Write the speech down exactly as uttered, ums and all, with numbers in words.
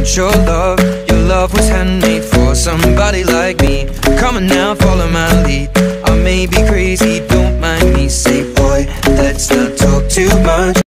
want your love. Your love was handmade for somebody like me. Come on now, follow my lead. I may be crazy,